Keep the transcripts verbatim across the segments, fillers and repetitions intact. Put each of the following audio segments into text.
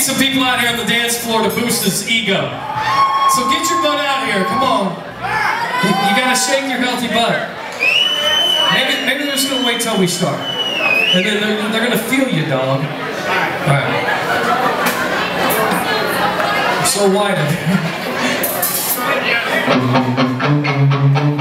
some people out here on the dance floor to boost his ego. So get your butt out here, come on. You, you gotta shake your healthy butt. Maybe, maybe they're just gonna wait till we start. And then they're, they're gonna feel you, dog. Alright. I'm so wide up here.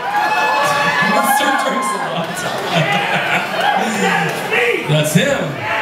That's him.